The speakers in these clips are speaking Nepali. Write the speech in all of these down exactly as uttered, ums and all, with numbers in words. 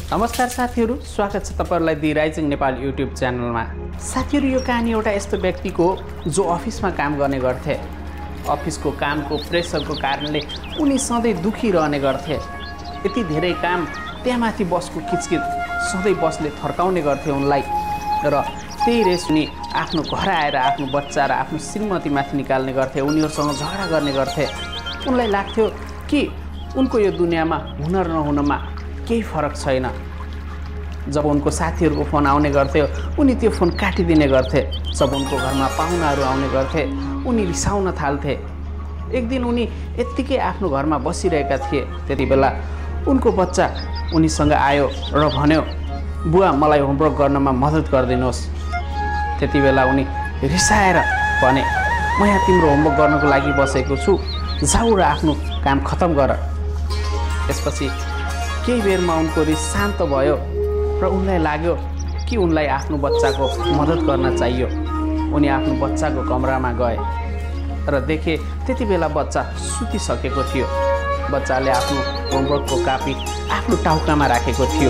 नमस्कार साथीहरु, स्वागत छ तपाईहरुलाई दि राइजिङ नेपाल युट्युब च्यानलमा। साथीहरु, यो कहानी एउटा यस्तो व्यक्तिको जो अफिसमा काम गर्ने गर्थे। अफिसको कामको प्रेसरको कारणले उनी सधैँ दुखी रहने गर्थे। यति धेरै काम, त्यहाँमाथि बसको किचकिच, सधैँ बसले थर्काउने गर्थे उनलाई। र त्यही रेस उनी आफ्नो घर आएर आफ्नो बच्चा र आफ्नो श्रीमतीमाथि निकाल्ने गर्थे, उनीहरुसँग झगडा गर्ने गर्थे। उनलाई लाग्थ्यो कि उनको यो दुनियाँमा हुन र नहुनमा केही फरक छैन। जब उनको साथीहरुको फोन आउने गर्थ्यो, उनी त्यो फोन काटिदिने गर्थे। जब उनको घरमा पाहुनाहरू आउने गर्थे, उनी रिसाउन थाल्थे। एक दिन उनी यत्तिकै आफ्नो घरमा बसिरहेका थिए, त्यति बेला उनको बच्चा उनीसँग आयो र भन्यो, बुवा मलाई होमवर्क गर्नमा मद्दत गरिदिनुहोस्। त्यति बेला उनी रिसाएर भने, म यहाँ तिम्रो होमवर्क गर्नको लागि बसेको छु, जाऊ र आफ्नो काम खतम गर। त्यसपछि केही बेरमा उनको रिस शान्त भयो र उनलाई लाग्यो कि उनलाई आफ्नो बच्चाको मद्दत गर्न चाहियो। उनी आफ्नो बच्चाको कमरामा गए र देखे त्यति बेला बच्चा सुतिसकेको थियो। बच्चाले आफ्नो होमवर्कको कापी आफ्नो टाउकामा राखेको थियो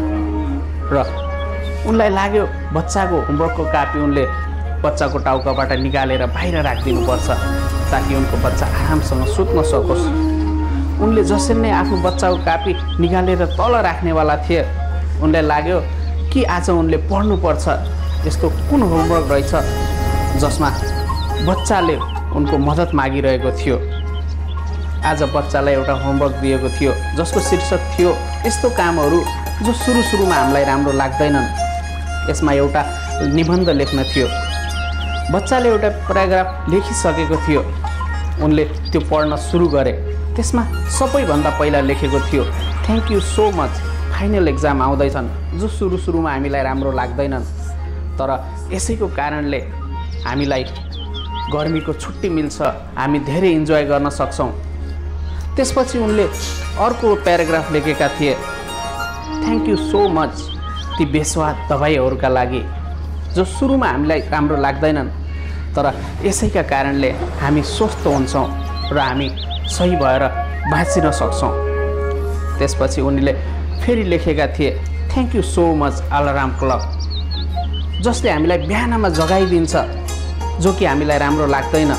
र उनलाई लाग्यो बच्चाको होमवर्कको कापी उनले बच्चाको टाउकाबाट निकालेर बाहिर राखिदिनुपर्छ ताकि उनको बच्चा आरामसँग सुत्न सकोस्। उनले जसरी नै आफ्नो बच्चाको कापी निकालेर तल राख्नेवाला थिए, उनलाई लाग्यो कि आज उनले पढ्नुपर्छ। यस्तो कुन होमवर्क रहेछ जसमा बच्चाले उनको मद्दत मागिरहेको थियो। आज बच्चालाई एउटा होमवर्क दिएको थियो जसको शीर्षक थियो यस्तो कामहरू जो सुरु सुरुमा हामीलाई राम्रो लाग्दैनन्। यसमा एउटा निबन्ध लेख्न थियो। बच्चाले एउटा प्याराग्राफ लेखिसकेको थियो। उनले त्यो पढ्न सुरु गरे। त्यसमा सबैभन्दा पहिला लेखेको थियो, thank you so much, final exam आउँदैछन् जो सुरु सुरुमा हामीलाई राम्रो लाग्दैनन्, तर यसैको कारणले हामीलाई गर्मीको छुट्टी मिल्छ, हामी धेरै इन्जोय गर्न सक्छौँ। त्यसपछि उनले अर्को प्याराग्राफ लेखेका थिए, थ्याङ्क यू सो मच ती बेस्वाद दबाईहरूका लागि जो सुरुमा हामीलाई राम्रो लाग्दैनन्, तर यसैका कारणले हामी स्वस्थ हुन्छौँ र हामी सही भएर बाँचिन सक्छौँ। त्यसपछि उनले फेरि लेखेका थिए, thank you so much alarm clock जसले हामीलाई बिहानमा जगाइदिन्छ, जो कि हामीलाई राम्रो लाग्दैन,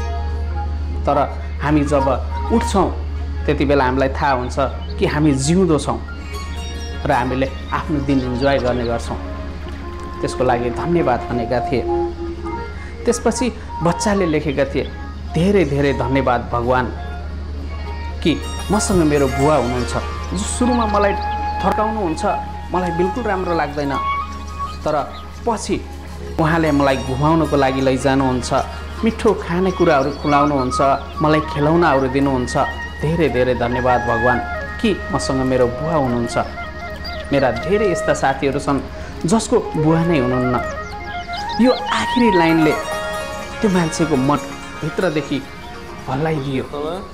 तर हामी जब उठ्छौँ त्यति बेला हामीलाई थाहा हुन्छ कि हामी जिउँदो छौँ र हामीले आफ्नो दिन इन्जोय गर्ने गर्छौँ। त्यसको लागि धन्यवाद भनेका थिए। त्यसपछि बच्चाले लेखेका थिए, धेरै धेरै धन्यवाद भगवान् कि मसँग मेरो बुवा हुनुहुन्छ जो सुरुमा मलाई थर्काउनुहुन्छ, मलाई बिल्कुल राम्रो लाग्दैन, तर पछि उहाँले मलाई घुमाउनको लागि लैजानुहुन्छ, मिठो खानेकुराहरू खुवाउनुहुन्छ, मलाई खेलौनाहरू दिनुहुन्छ। धेरै धेरै धन्यवाद भगवान् कि मसँग मेरो बुवा हुनुहुन्छ। मेरा धेरै यस्ता साथीहरू छन् जसको बुवा नै हुनुहुन्न। यो आखिरी लाइनले त्यो मान्छेको मन भित्रदेखि हल्लाइदियो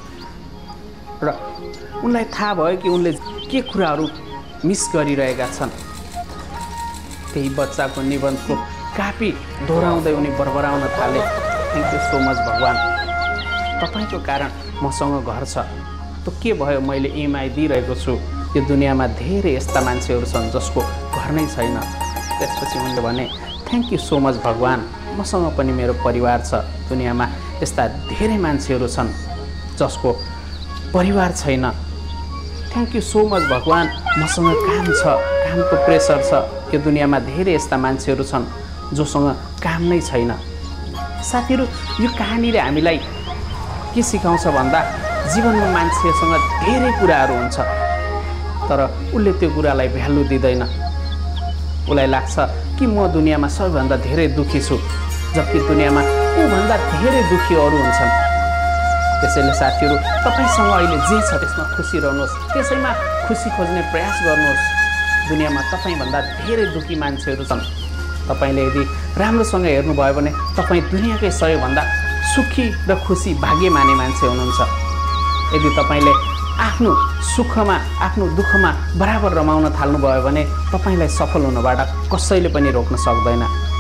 र उनलाई थाहा भयो कि उनले के कुराहरू मिस गरिरहेका छन्। त्यही बच्चाको निबन्धको कापी दोहोऱ्याउँदै उनी बरबराउन थाले, थ्याङ्क यू सो मच भगवान्, तपाईँको कारण मसँग घर छ। त के भयो, मैले इएमआई दिइरहेको छु। यो दुनियाँमा धेरै यस्ता मान्छेहरू छन् जसको घर नै छैन। त्यसपछि उनले भने, थ्याङ्क यू सो मच भगवान्, मसँग पनि मेरो परिवार छ। दुनियाँमा यस्ता धेरै मान्छेहरू छन् जसको परिवार छैन। थ्याङ्क यू सो मच भगवान्, मसँग काम छ, कामको प्रेसर छ। यो दुनियाँमा धेरै यस्ता मान्छेहरू छन् जोसँग काम नै छैन। साथीहरू, यो कहानीले हामीलाई के सिकाउँछ भन्दा जीवनमा मान्छेसँग धेरै कुराहरू हुन्छ, तर उसले त्यो कुरालाई भ्यालु दिँदैन। उसलाई लाग्छ कि म दुनियाँमा सबैभन्दा धेरै दुःखी छु, जबकि दुनियाँमा ऊभन्दा धेरै दुःखी अरू हुन्छन्। त्यसैले साथीहरू, तपाईँसँग अहिले जे छ त्यसमा खुसी रहनुहोस्, त्यसैमा खुसी खोज्ने प्रयास गर्नुहोस्। दुनियाँमा तपाईँभन्दा धेरै दुःखी मान्छेहरू छन्। तपाईँले यदि राम्रोसँग हेर्नुभयो भने तपाईँ दुनियाँकै सबैभन्दा सुखी र खुसी भाग्य माने मान्छे हुनुहुन्छ। यदि तपाईँले आफ्नो सुखमा आफ्नो दुःखमा बराबर रमाउन थाल्नुभयो भने तपाईँलाई सफल हुनबाट कसैले पनि रोक्न सक्दैन।